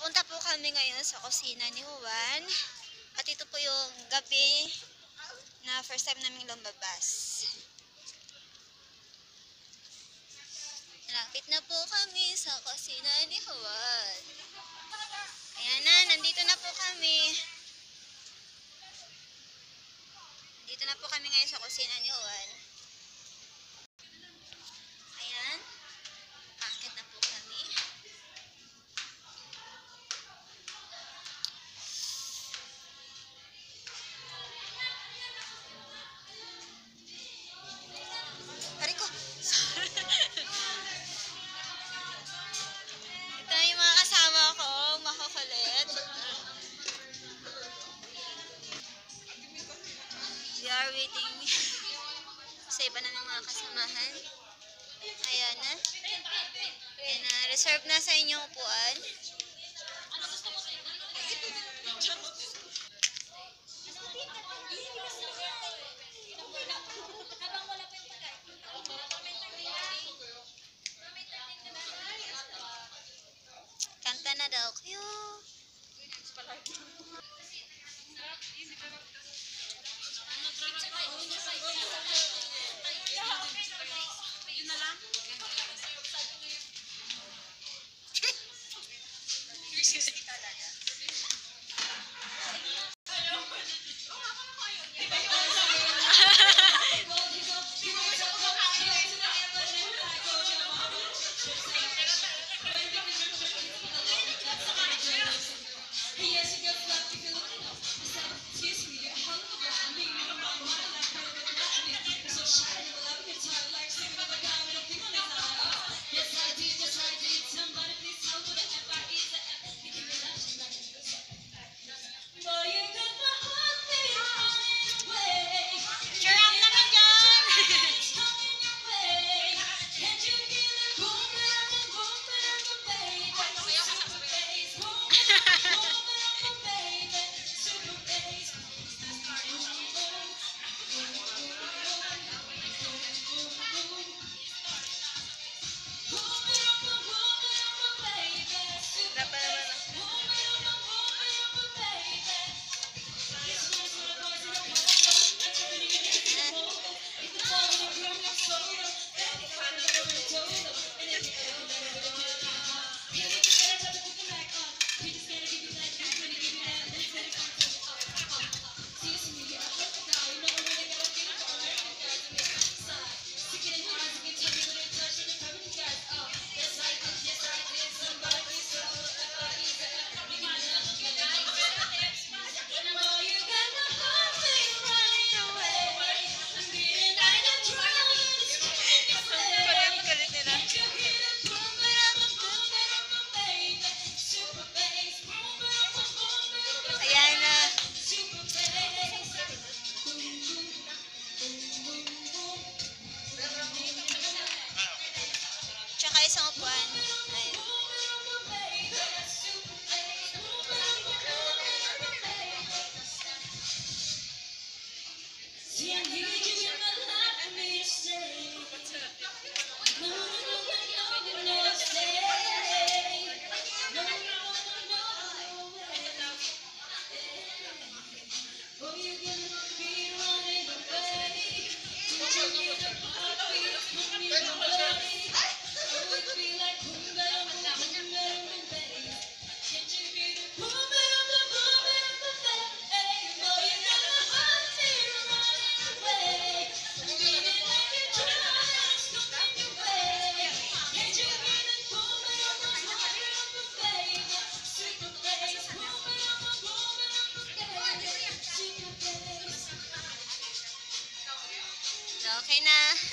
Papunta po kami ngayon sa kusina ni Juan. At ito po yung gabi na first time naming lumabas. Malapit na po kami sa kusina ni Juan. Ayan na, nandito na po kami. Nandito na po kami ngayon sa kusina ni Juan. Ayan. Akit na po kami. Pare ko. Ito yung mga kasama ko, makukulit. We are waiting sa iba naming mga kasamahan. Ayan na. Ayan na. Reserve na sa inyong upuan. Kanta na daw kayo. Tsaka isang upuan. Ayun. Okay na.